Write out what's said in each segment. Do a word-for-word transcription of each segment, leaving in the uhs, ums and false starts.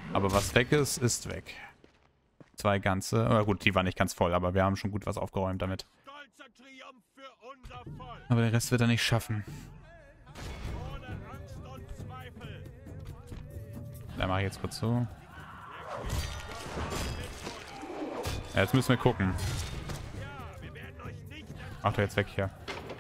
Aber was weg ist, ist weg. Zwei ganze. Oh, gut, die war nicht ganz voll, aber wir haben schon gut was aufgeräumt damit. Aber der Rest wird er nicht schaffen. Da mache ich jetzt kurz so. Ja, jetzt müssen wir gucken. Ach, der jetzt weg hier.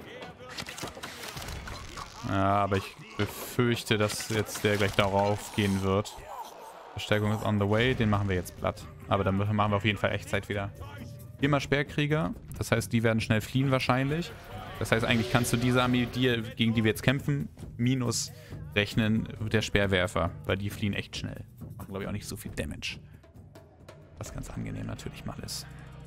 Ja, aber ich befürchte, dass jetzt der gleich darauf gehen wird. Verstärkung ist on the way, den machen wir jetzt platt. Aber dann machen wir auf jeden Fall Echtzeit wieder. Viermal Speerkrieger, das heißt, die werden schnell fliehen wahrscheinlich. Das heißt, eigentlich kannst du diese Armee, die, gegen die wir jetzt kämpfen, minus rechnen der Speerwerfer, weil die fliehen echt schnell. Machen, glaube ich, auch nicht so viel Damage. Was ganz angenehm natürlich mal ist.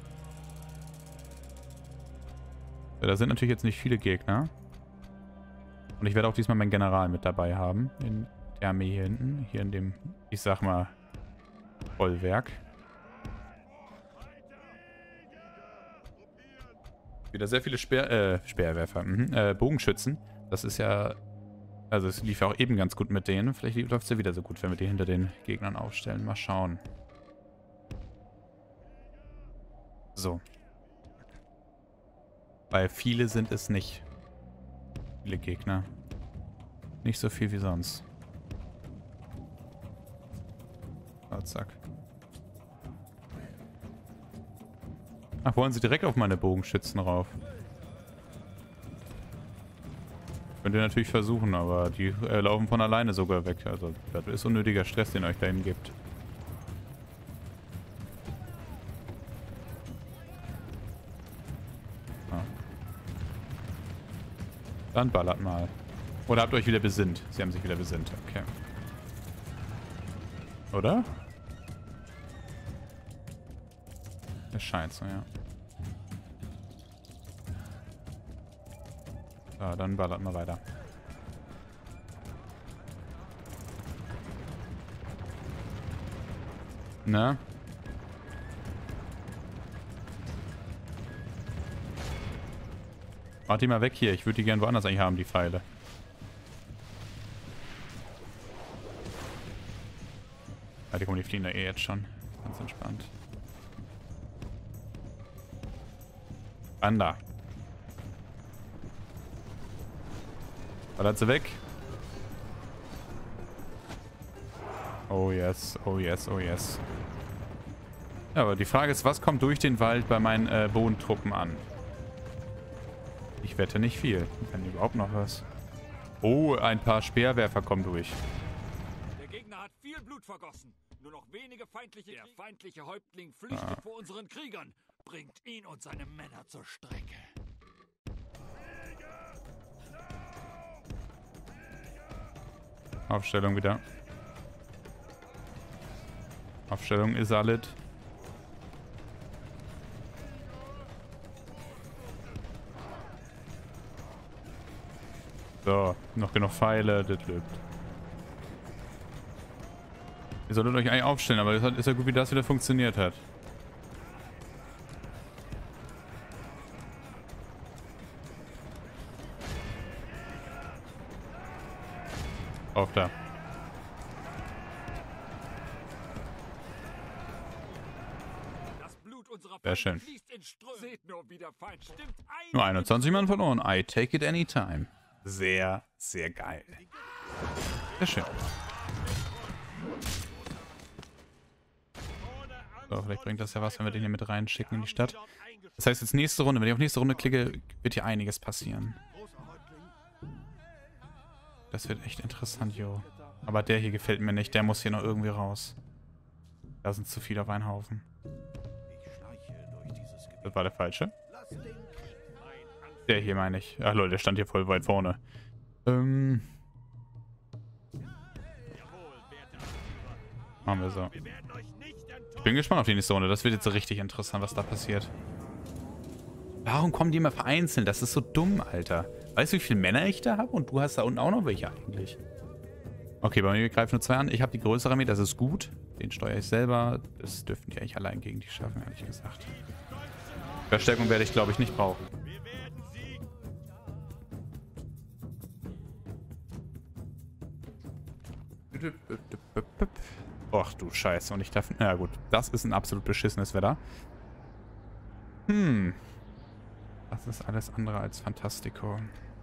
Ja, da sind natürlich jetzt nicht viele Gegner. Und ich werde auch diesmal meinen General mit dabei haben. In der Armee hier hinten. Hier in dem, ich sag mal, Vollwerk. Wieder sehr viele Speer, äh, Speerwerfer, mhm, äh, Bogenschützen. Das ist ja, also es lief ja auch eben ganz gut mit denen. Vielleicht läuft es ja wieder so gut, wenn wir die hinter den Gegnern aufstellen. Mal schauen. So. Weil viele sind es nicht. Viele Gegner. Nicht so viel wie sonst. Oh, zack. Ach, wollen sie direkt auf meine Bogenschützen rauf? Könnt ihr natürlich versuchen, aber die äh, laufen von alleine sogar weg. Also, das ist unnötiger Stress, den euch dahin gibt. Ah. Dann ballert mal. Oder habt ihr euch wieder besinnt? Sie haben sich wieder besinnt. Okay. Oder? Es scheint so, ja. So, dann ballert mal weiter. Ne? Mach die mal weg hier. Ich würde die gerne woanders eigentlich haben, die Pfeile. Ja, die kommen, die fliegen da eh jetzt schon. Ganz entspannt. Panda. Ballert sie weg. Oh yes, oh yes, oh yes. Ja, aber die Frage ist, was kommt durch den Wald bei meinen äh, Bodentruppen an? Ich wette nicht viel. Wenn überhaupt noch was. Oh, ein paar Speerwerfer kommen durch. Der Gegner hat viel Blut vergossen. Nur noch wenige feindliche Krieger. Der feindliche Häuptling flüchtet ah. vor unseren Kriegern. Bringt ihn und seine Männer zur Strecke. Aufstellung wieder. Aufstellung ist alles. So, noch genug Pfeile, das löbt. Ihr solltet euch eigentlich aufstellen, aber das ist ja gut, wie das wieder funktioniert hat. Auf da. Sehr schön. Nur einundzwanzig Mann verloren. I take it anytime. Sehr, sehr geil. Sehr schön. So, vielleicht bringt das ja was, wenn wir den hier mit reinschicken in die Stadt. Das heißt, jetzt nächste Runde, wenn ich auf nächste Runde klicke, wird hier einiges passieren. Das wird echt interessant, jo. Aber der hier gefällt mir nicht. Der muss hier noch irgendwie raus. Da sind zu viele auf einen Haufen. Das war der falsche. Der hier meine ich. Ach Leute, der stand hier voll weit vorne. Ähm. Machen wir so. Ich bin gespannt auf die nächste Runde. Das wird jetzt so richtig interessant, was da passiert. Warum kommen die immer vereinzelt? Das ist so dumm, Alter. Weißt du, wie viele Männer ich da habe? Und du hast da unten auch noch welche eigentlich. Okay, bei mir greifen nur zwei an. Ich habe die größere Armee, das ist gut. Den steuere ich selber. Das dürften die eigentlich allein gegen die schaffen, ehrlich gesagt. Verstärkung werde ich, glaube ich, nicht brauchen. Och du Scheiße. Und ich darf... Ja gut, das ist ein absolut beschissenes Wetter. Hm. Das ist alles andere als Fantastico.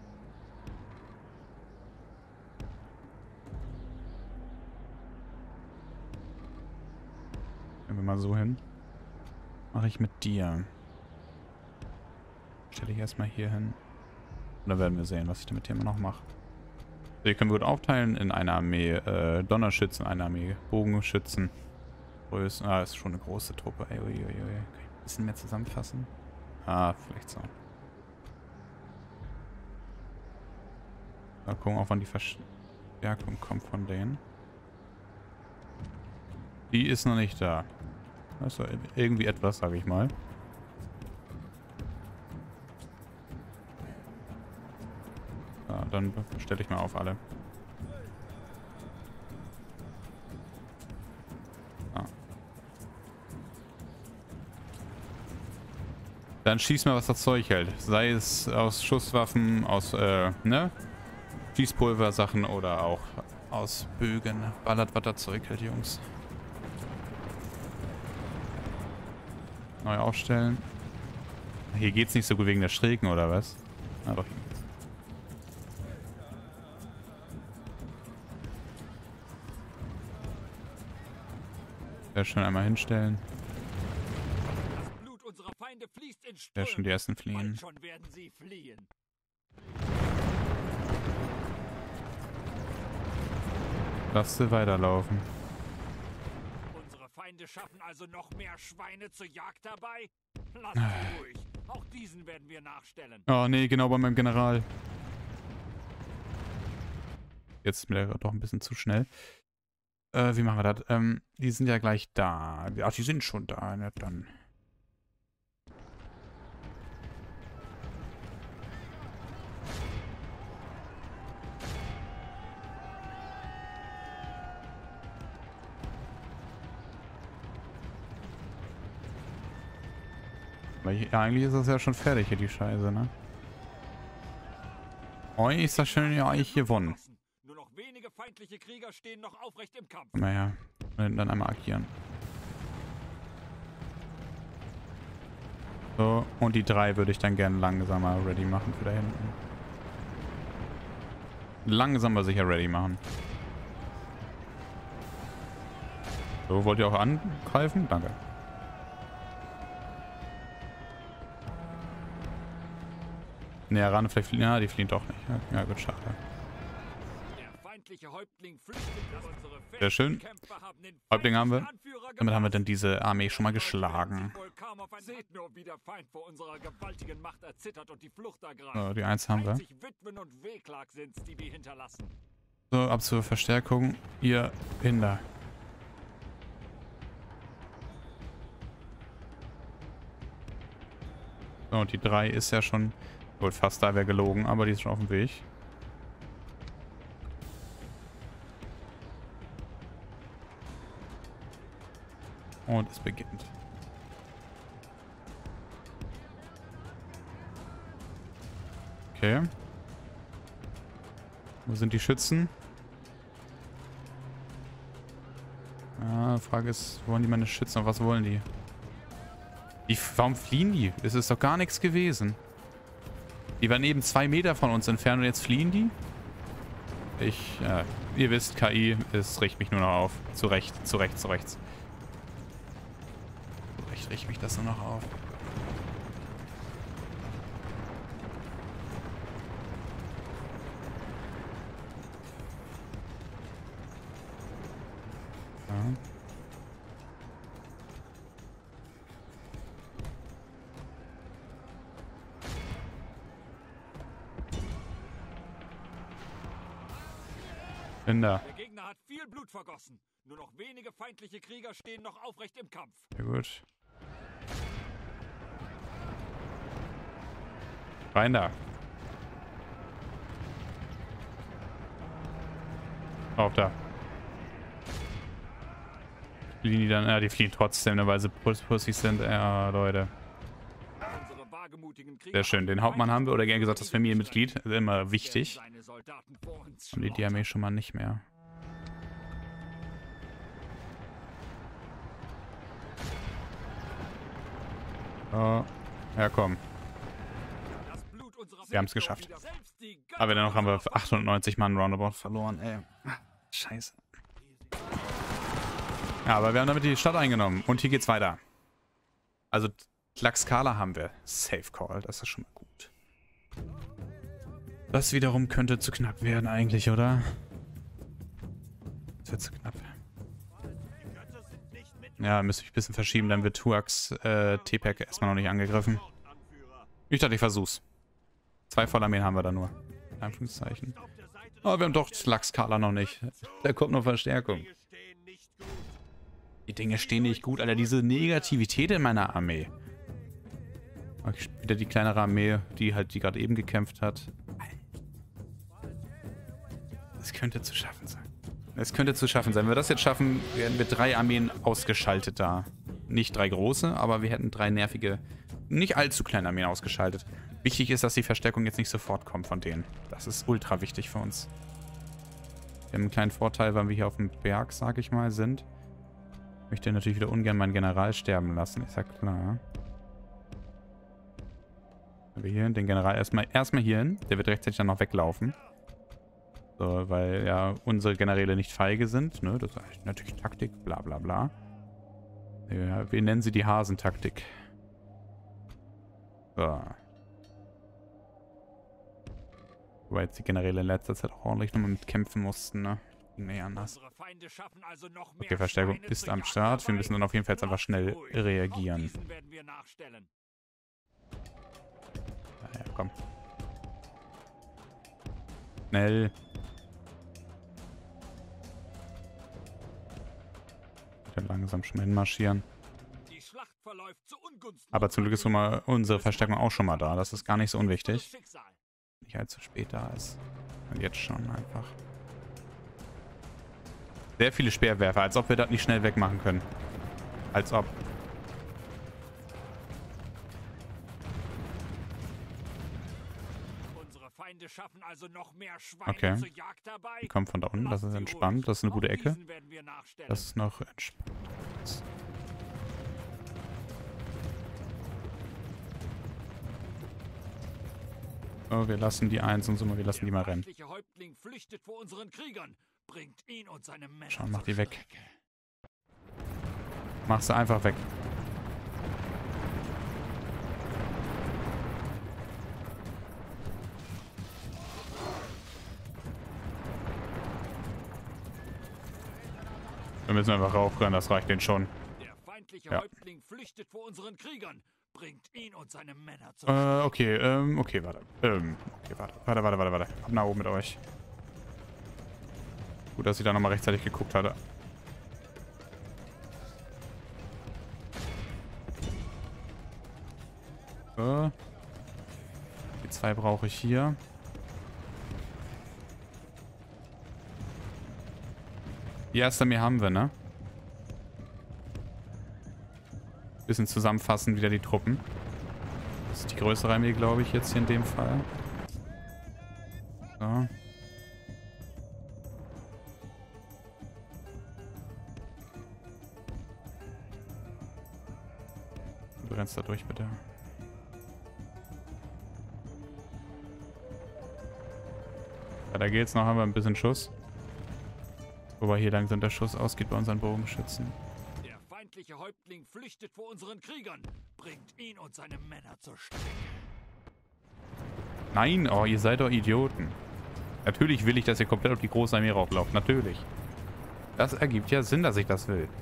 Gehen wir mal so hin. Mache ich mit dir. Stelle ich erstmal hier hin. Und dann werden wir sehen, was ich damit hier immer noch mache. Hier können wir gut aufteilen in eine Armee äh, Donnerschützen, eine Armee Bogenschützen. Größen. Ah, ist schon eine große Truppe. Ey, ui, ui, ui. Kann ich ein bisschen mehr zusammenfassen? Ah, vielleicht so. Mal gucken, auch wann die Verstärkung kommt von denen. Die ist noch nicht da. Also irgendwie etwas, sage ich mal. Ja, dann stelle ich mal auf alle. Ah. Dann schieß mal, was das Zeug hält. Sei es aus Schusswaffen, aus, äh, ne? Schießpulversachen oder auch aus Bögen. Ballert, was das Zeug hält, Jungs. Neu aufstellen. Hier geht's nicht so gut wegen der Schrägen, oder was? Ah, doch. Sehr schön einmal hinstellen. Das Blut unserer Feinde fließt in Sehr schön, die ersten fliehen. Bald schon werden sie fliehen. Lass sie weiterlaufen. Unsere Feinde schaffen also noch mehr Schweine zur Jagd dabei? Lass sie ruhig. Auch diesen werden wir nachstellen. Oh nee, genau bei meinem General. Jetzt ist mir doch ein bisschen zu schnell. Äh, wie machen wir das? Ähm, die sind ja gleich da. Ach, die sind schon da. Ja, dann. Weil hier, ja, eigentlich ist das ja schon fertig hier, die Scheiße, ne? Oh, ist das schön, ja, ich gewonnen. Nur noch wenige feindliche Krieger stehen noch aufrecht im Kampf. Naja, dann einmal agieren. So, und die drei würde ich dann gerne langsamer ready machen für da hinten. Langsamer sicher ready machen. So, wollt ihr auch angreifen? Danke. Näher ran, vielleicht fliehen. Ja, die fliehen doch nicht. Ja, ja gut, schade. Sehr schön. Häuptling haben wir. Damit haben wir dann diese Armee schon mal geschlagen. Seht nur, wie der Feind vor unserer gewaltigen Macht erzittert und die Flucht ergreift. So, die eins haben wir. Witwen und Wehklag sind's, die wir hinterlassen. So, ab zur Verstärkung. Ihr Hinder. So, und die drei ist ja schon... Gut, fast da wäre gelogen, aber die ist schon auf dem Weg. Und es beginnt. Okay. Wo sind die Schützen? Ja, Frage ist, wollen die meine Schützen? Was wollen die? die? Warum fliehen die? Es ist doch gar nichts gewesen. Die waren eben zwei Meter von uns entfernt und jetzt fliehen die? Ich, äh, ihr wisst, K I, es riecht mich nur noch auf. Zu Recht, zu Recht, zu Rechts. Zu Recht riecht mich das nur noch auf. Ja. Da. Der Gegner hat viel Blut vergossen. Nur noch wenige feindliche Krieger stehen noch aufrecht im Kampf. Sehr gut. Rein da. Auf da. Fliehen die dann? Ja, die fliehen trotzdem, weil sie Pussys sind. Ja, Leute. Sehr schön. Den Hauptmann haben wir, oder gerne gesagt das Familienmitglied. Ist immer wichtig. Und die Armee schon mal nicht mehr. Oh. Ja, komm. Wir haben es geschafft. Aber dennoch haben wir achtundneunzig Mann roundabout verloren, ey. Scheiße. Ja, aber wir haben damit die Stadt eingenommen. Und hier geht's weiter. Also, Tlaxcala haben wir. Safe Call, das ist schon mal gut. Das wiederum könnte zu knapp werden eigentlich, oder? Das wird zu knapp. Ja, müsste ich ein bisschen verschieben, dann wird Tuax äh, T-Pack erstmal noch nicht angegriffen. Ich dachte, ich versuch's. Zwei Vollarmeen haben wir da nur. In Anführungszeichen. Aber wir haben doch Tlaxcala noch nicht. Da kommt noch Verstärkung. Die Dinge stehen nicht gut, Alter. Diese Negativität in meiner Armee. Wieder die kleinere Armee, die halt, die gerade eben gekämpft hat. Das könnte zu schaffen sein. Es könnte zu schaffen sein. Wenn wir das jetzt schaffen, werden wir drei Armeen ausgeschaltet da. Nicht drei große, aber wir hätten drei nervige, nicht allzu kleine Armeen ausgeschaltet. Wichtig ist, dass die Verstärkung jetzt nicht sofort kommt von denen. Das ist ultra wichtig für uns. Wir haben einen kleinen Vorteil, weil wir hier auf dem Berg, sag ich mal, sind. Ich möchte natürlich wieder ungern meinen General sterben lassen, ist ja klar. Wir hier den General erstmal erstmal hier hin. Der wird rechtzeitig dann noch weglaufen. So, weil ja unsere Generäle nicht feige sind. Ne? Das ist natürlich Taktik, bla bla bla. Ja, wir nennen sie die Hasentaktik. So. Wobei jetzt die Generäle in letzter Zeit auch ordentlich nochmal mitkämpfen mussten, ne? Nee, anders. Okay, Verstärkung ist am Start. Wir müssen dann auf jeden Fall jetzt einfach schnell reagieren. Ja, komm. Schnell. Wieder langsam schon hinmarschieren. Aber zum Glück ist schon mal unsere Verstärkung auch schon mal da. Das ist gar nicht so unwichtig. Nicht allzu spät da ist. Und jetzt schon einfach. Sehr viele Speerwerfer, als ob wir das nicht schnell wegmachen können. Als ob. Okay. Die kommen von da unten, das ist entspannt. Das ist eine gute Ecke. Das ist noch entspannt. Oh, wir lassen die eins und so mal, wir lassen die mal rennen. Schau, mach die weg. Mach sie einfach weg. Wir müssen einfach raufrennen, das reicht denen schon. Der feindliche Ja. Häuptling flüchtet vor unseren Kriegern. Bringt ihn und seine Männer zu. Äh, okay, ähm, okay, warte. Ähm, okay, warte, warte, warte, warte, warte. Ab nach oben mit euch. Gut, dass ich da nochmal rechtzeitig geguckt hatte. So. Die zwei brauche ich hier. Die erste Armee haben wir, ne? Bisschen zusammenfassen wieder die Truppen. Das ist die größere Armee, glaube ich, jetzt hier in dem Fall. So. Du rennst da durch, bitte. Ja, da geht's noch, haben wir ein bisschen Schuss. Wobei hier langsam der Schuss ausgeht bei unseren Bogenschützen. Der feindliche Häuptling flüchtet vor unseren Kriegern. Bringt ihn und seine Männer zur Strecke. Nein, oh, ihr seid doch Idioten. Natürlich will ich, dass ihr komplett auf die große Armee rauflauft. Natürlich. Das ergibt ja Sinn, dass ich das will.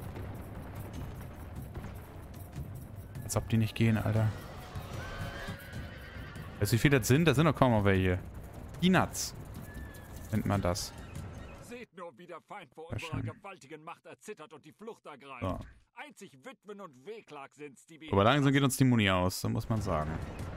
Als ob die nicht gehen, Alter. Weißt du, wie viele das sind? Da sind doch kaum noch welche. Peanuts. Nennt man das. Seht nur, wie der Feind vor unserer gewaltigen Macht erzittert und die Flucht ergreift. So. Einzig Witwen und Wehklag sind's, die wir... Aber langsam geht uns die Muni aus, so muss man sagen.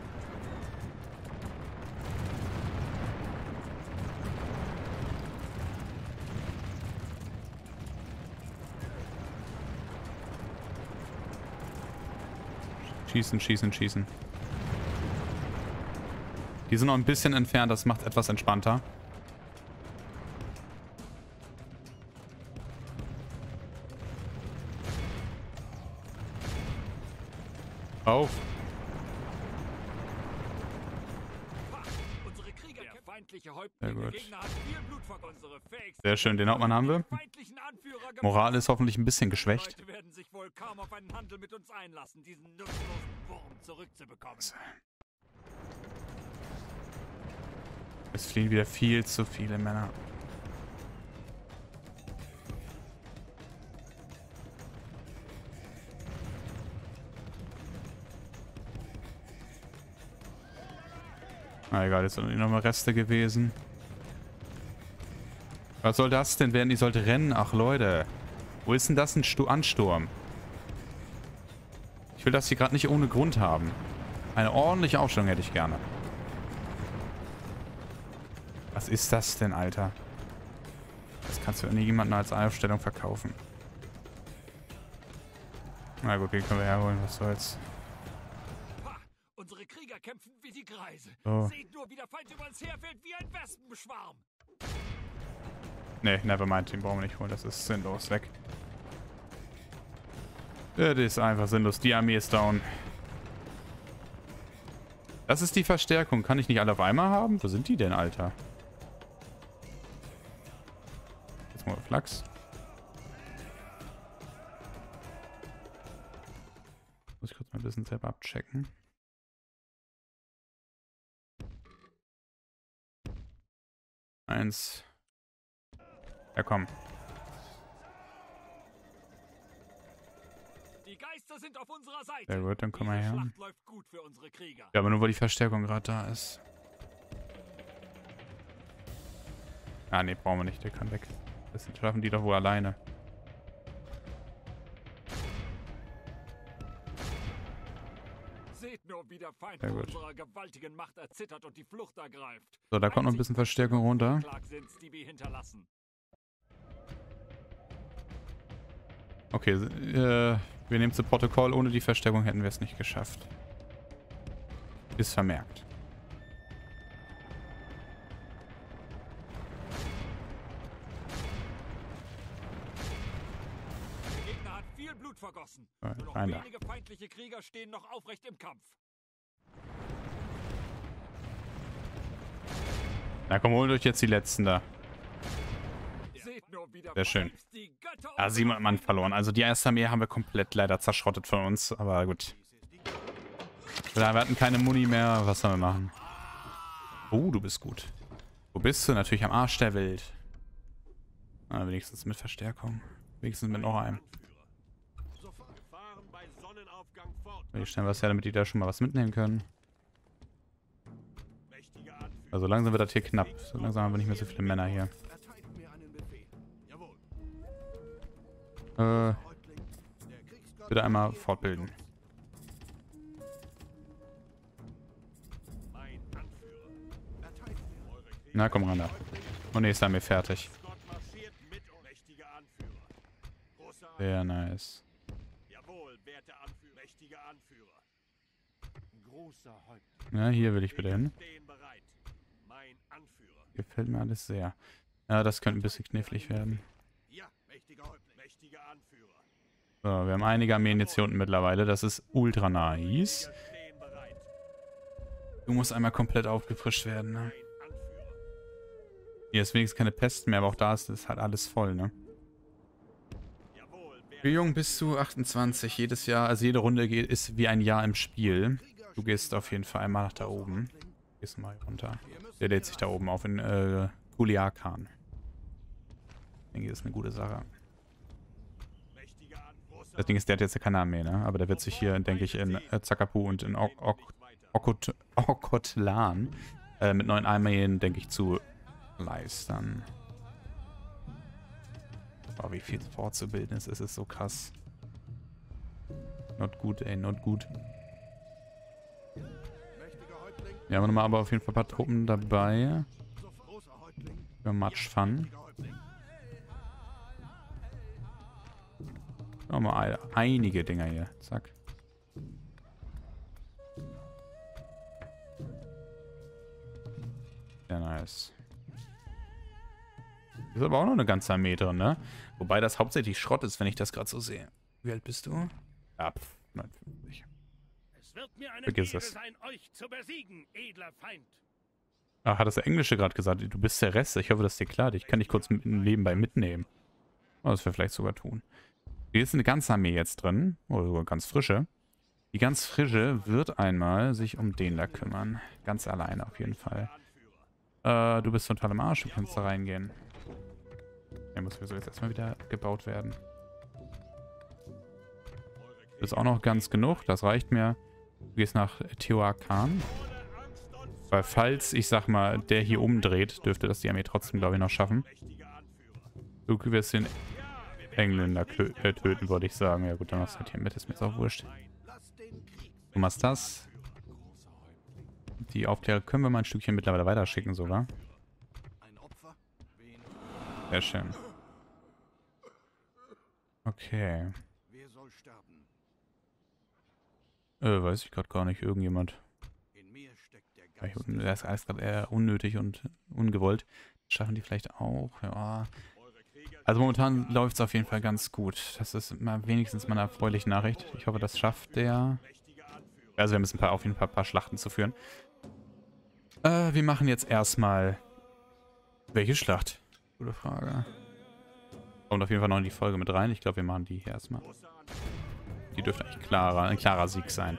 Schießen, schießen, schießen. Die sind noch ein bisschen entfernt, das macht etwas entspannter. Auf. feindliche Sehr Häuptling. Der gut. Gegner hat viel Blut vergossen. Unsere fähigsten Sehr schön, den Hauptmann haben wir. feindlichen Anführer gemacht. Moral ist hoffentlich ein bisschen Die geschwächt. Leute werden sich wohl kaum auf einen Handel mit uns einlassen, diesen nutzlosen Wurm zurückzubekommen. Es fliehen wieder viel zu viele Männer. Na egal, jetzt sind noch mal Reste gewesen. Was soll das denn werden? Ich sollte rennen. Ach Leute. Wo ist denn das ein Stu Ansturm? Ich will das hier gerade nicht ohne Grund haben. Eine ordentliche Aufstellung hätte ich gerne. Was ist das denn, Alter? Das kannst du nie jemandem als Aufstellung verkaufen. Na gut, den können wir herholen. Was soll's. Ha! Unsere Krieger kämpfen wie die Greise. So. Seht nur, wie der Feind über uns herfällt wie ein Wespenschwarm. Ne, nevermind, den brauchen wir nicht holen. Das ist sinnlos. Weg. Das ist einfach sinnlos. Die Armee ist down. Das ist die Verstärkung. Kann ich nicht alle auf einmal haben? Wo sind die denn, Alter? Jetzt mal Flachs. Muss ich kurz mal ein bisschen selber abchecken. Eins. Ja, komm. Die Geister sind auf unserer Seite. Sehr gut, dann komm mal Diese her. Schlacht läuft gut für unsere Krieger. Ja, aber nur weil die Verstärkung gerade da ist. Ah, ne, brauchen wir nicht. Der kann weg. Das schaffen die doch wohl alleine. Seht nur, wie der Feind Sehr vor gut. unserer gewaltigen Macht erzittert und die Flucht ergreift. So, da kommt noch ein bisschen Verstärkung runter. Schlag sind's, die wir hinterlassen. Okay, äh, wir nehmen zu Protokoll. Ohne die Verstärkung hätten wir es nicht geschafft. Ist vermerkt. Der Gegner hat viel Blut vergossen. Ja, Nur noch rein da. wenige feindliche Krieger stehen noch aufrecht im Kampf. Na komm, holt euch jetzt die letzten da. Seht nur, wie der Sehr schön. Feind die Götter Ah, sieben Mann verloren. Also die erste Armee haben wir komplett leider zerschrottet von uns. Aber gut. Wir hatten keine Muni mehr. Was sollen wir machen? Oh, du bist gut. Wo bist du? Natürlich am Arsch der Welt. Ah, wenigstens mit Verstärkung. Wenigstens mit noch einem. Hier stellen wir es her, damit die da schon mal was mitnehmen können. Also langsam wird das hier knapp. So langsam haben wir nicht mehr so viele Männer hier. Äh, bitte einmal fortbilden. Na, komm ran da. Und nächstes haben wir fertig. Sehr nice. Ja, hier will ich bitte hin. Gefällt mir alles sehr. Ja, das könnte ein bisschen knifflig werden. So, wir haben einige Armeen jetzt hier unten mittlerweile. Das ist ultra nice. Du musst einmal komplett aufgefrischt werden, ne? Hier ist wenigstens keine Pest mehr, aber auch da ist es halt alles voll, ne? Wie jung bist du? achtundzwanzig. Jedes Jahr, also jede Runde geht, ist wie ein Jahr im Spiel. Du gehst auf jeden Fall einmal nach da oben. Gehst mal runter. Der lädt sich da oben auf in äh, Kuliakan. Ich denke, das ist eine gute Sache. Das Ding ist, der hat jetzt keine Armee, ne? Aber der wird sich hier, denke ich, in äh, Zakapu und in ok ok Okot Okotlan äh, mit neuen Armeen, denke ich, zu leisten. Boah, wie viel fortzubilden ist, ist es so krass. Not gut, ey, not gut. Wir haben nochmal aber auf jeden Fall ein paar Truppen dabei. Für Much Fun. Nochmal einige Dinger hier. Zack. Sehr nice. Ist aber auch noch eine ganze Armee drin, ne? Wobei das hauptsächlich Schrott ist, wenn ich das gerade so sehe. Wie alt bist du? Ja, pff, neunundfünfzig. Es wird mir eine Vergiss Ehre es. sein, euch zu besiegen, edler Feind. Ach, hat das der Englische gerade gesagt? Du bist der Rest. Ich hoffe, das ist dir klar. Ich kann dich kurz mit, nebenbei mitnehmen. Oh, das wir vielleicht sogar tun. Hier ist eine ganze Armee jetzt drin. Oder sogar ganz frische. Die ganz frische wird einmal sich um den da kümmern. Ganz alleine auf jeden Fall. Äh, du bist total im Arsch. Du kannst da reingehen. Der muss sowieso jetzt erstmal wieder gebaut werden. Das ist auch noch ganz genug. Das reicht mir. Du gehst nach Teotihuacan. Weil falls, ich sag mal, der hier umdreht, dürfte das die Armee trotzdem, glaube ich, noch schaffen. Du wirst den Engländer äh, töten, wollte ich sagen. Ja gut, dann machst du halt hier mit. Ist mir jetzt auch wurscht. Du machst das. Die Aufklärer können wir mal ein Stückchen mittlerweile weiterschicken sogar. Sehr schön. Okay. Äh, weiß ich gerade gar nicht. Irgendjemand. Das ist alles gerade eher unnötig und ungewollt. Schaffen die vielleicht auch? Ja. Also momentan läuft es auf jeden Fall ganz gut. Das ist mal wenigstens mal eine erfreuliche Nachricht. Ich hoffe, das schafft der. Also wir müssen ein paar, auf jeden Fall ein paar Schlachten zu führen. Äh, wir machen jetzt erstmal... Welche Schlacht? Gute Frage. Kommt auf jeden Fall noch in die Folge mit rein. Ich glaube, wir machen die hier erstmal. Die dürfte eigentlich klarer, ein klarer Sieg sein.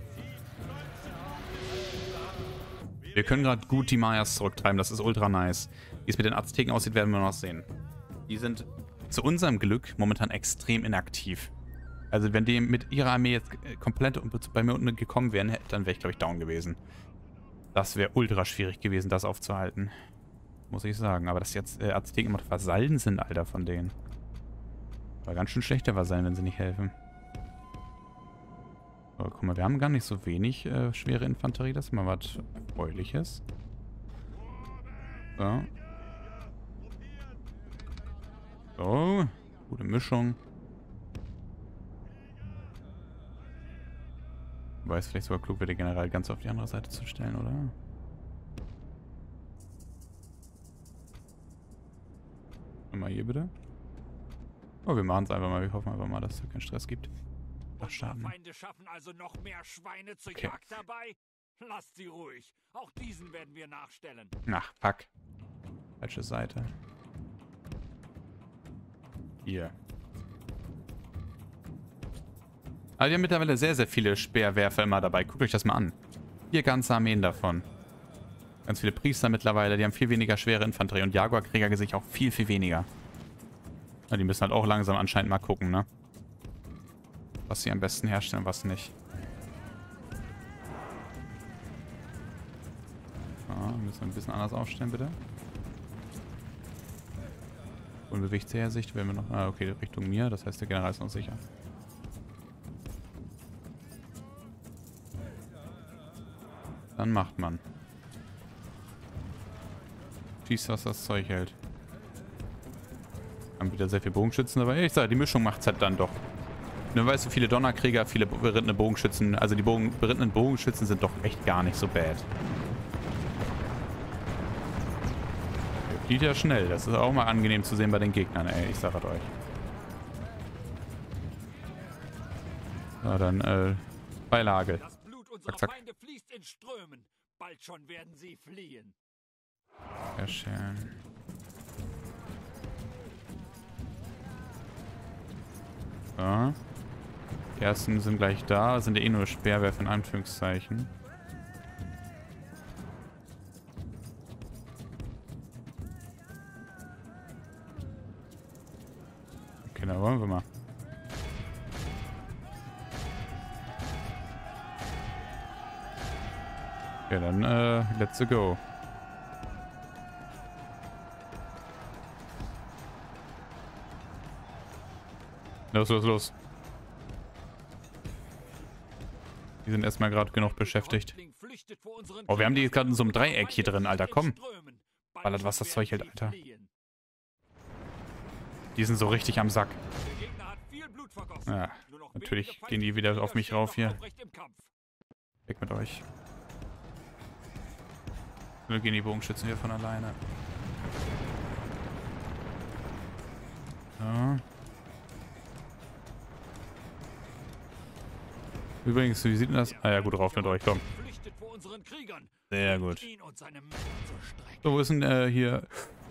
Wir können gerade gut die Mayas zurücktreiben. Das ist ultra nice. Wie es mit den Azteken aussieht, werden wir noch sehen. Die sind zu unserem Glück momentan extrem inaktiv. Also wenn die mit ihrer Armee jetzt komplett bei mir unten gekommen wären, dann wäre ich, glaube ich, down gewesen. Das wäre ultra schwierig gewesen, das aufzuhalten. Muss ich sagen. Aber dass jetzt äh, Azteken immer Vasallen sind, Alter, von denen. War ganz schön schlechter Vasallen, wenn sie nicht helfen. Aber guck mal, wir haben gar nicht so wenig äh, schwere Infanterie. Das ist mal was Erfreuliches. So. So. Gute Mischung. Wobei es vielleicht sogar klug wäre, den General ganz auf die andere Seite zu stellen, oder? Mal hier bitte. Oh, wir machen es einfach mal. Wir hoffen einfach mal, dass es keinen Stress gibt. Unsere Feinde schaffen also noch mehr Schweine zur Okay. Jagd dabei? Lasst sie ruhig. Auch diesen werden wir nachstellen. Ach, fuck. Falsche Seite. Hier. Aber die haben mittlerweile sehr, sehr viele Speerwerfer immer dabei. Guckt euch das mal an. Hier ganze Armeen davon. Ganz viele Priester mittlerweile. Die haben viel weniger schwere Infanterie. Und Jaguar-Krieger sich auch viel, viel weniger. Ja, die müssen halt auch langsam anscheinend mal gucken, ne? Was sie am besten herstellen, was nicht. So, müssen wir ein bisschen anders aufstellen, bitte. Und Bewegungshersicht werden wir noch... Ah, okay, Richtung mir. Das heißt, der General ist noch sicher. Dann macht man. Schießt, was das Zeug hält. Haben wieder sehr viel Bogenschützen dabei. Ich sage, die Mischung macht es halt dann doch. Nur weißt du, viele Donnerkrieger, viele berittene Bogenschützen. Also die Bogen, berittenen Bogenschützen sind doch echt gar nicht so bad. Der flieht ja schnell. Das ist auch mal angenehm zu sehen bei den Gegnern, ey. Ich sage es euch. Na dann, äh, Beilage. Das Blut unserer Zack, zack. Feinde fließt in Strömen. Bald schon werden sie fliehen. Sehr schön. So. Die ersten sind gleich da. Sind ja eh nur Speerwerfer in Anführungszeichen. Okay, dann wollen wir mal. Okay, dann äh, let's go. Los, los, los. Die sind erstmal gerade genug beschäftigt. Oh, wir haben die jetzt gerade in so einem Dreieck hier drin, Alter. Komm. Ballert, was das Zeug hält, Alter. Die sind so richtig am Sack. Ja, natürlich gehen die wieder auf mich rauf hier. Weg mit euch. Nur gehen die Bogenschützen hier von alleine. Ja. Übrigens, wie sieht denn das? Ah ja, gut, rauf mit euch, komm. unseren Kriegern. Sehr gut. Ihn und seine Männer zur Strecke. So, wo ist denn äh, hier?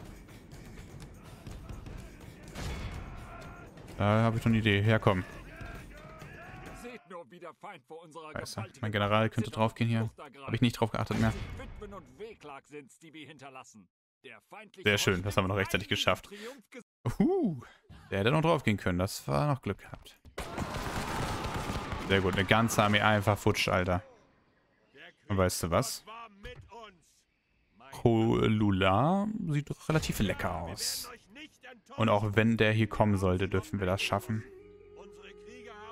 Da habe ich schon eine Idee. Herkommen. Seht nur, wie der Feind vor unserer Scheiße. gewaltigen Mein General könnte draufgehen hier. Habe ich nicht drauf geachtet mehr. Witwen und Wehklag sind's, die wir hinterlassen. Der feindliche Sehr schön, das haben wir noch rechtzeitig geschafft. Uh, der hätte noch draufgehen können. Das war noch Glück gehabt. Sehr gut, eine ganze Armee einfach futsch, Alter. Und weißt du was? Cholula sieht doch relativ lecker aus. Und auch wenn der hier kommen sollte, dürfen wir das schaffen.